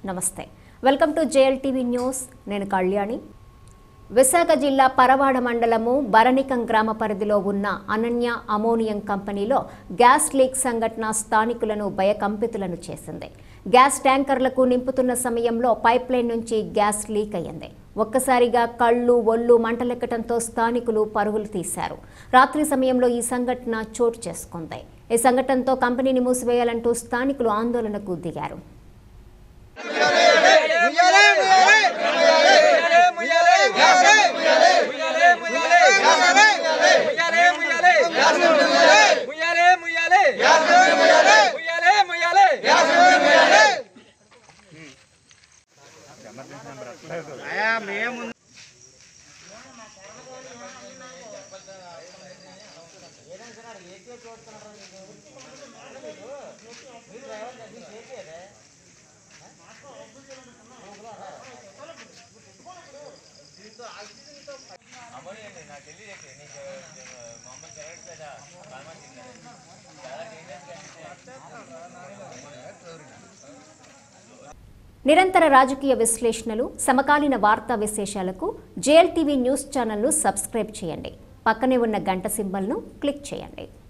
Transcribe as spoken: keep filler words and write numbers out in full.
నమస్తే welcome to JLTV news నేను కళ్యాణి విశాఖ జిల్లా పరవాడ మండలము బరణికం గ్రామ పరిధిలో ఉన్న అనన్య అమోనియం కంపెనీలో గ్యాస్ లీక్ సంఘటన స్థానికులను భయకంపితులను చేసింది. గ్యాస్ ట్యాంకర్లకు నింపుతున్న సమయంలో పైప్ లైన్ నుంచి గ్యాస్ లీక్ అయ్యింది. ఒక్కసారిగా కళ్ళు ఒళ్ళు మంటలెక్కడంతో స్థానికులు పరుగులు తీశారు. రాత్రి సమయంలో ఈ సంఘటన చోటు చేసుకుంది. ఈ సంఘటనతో కంపెనీని మూసివేయాలంటూ స్థానికులు ఆందోళనకు దిగారు. నిరంతర రాజకీయ విశ్లేషణలు, సమకాలీన వార్తా విశేషాలకు జేఎల్టీవీ న్యూస్ ఛానల్ను సబ్స్క్రైబ్ చేయండి. పక్కనే ఉన్న గంట సింబల్ను క్లిక్ చేయండి.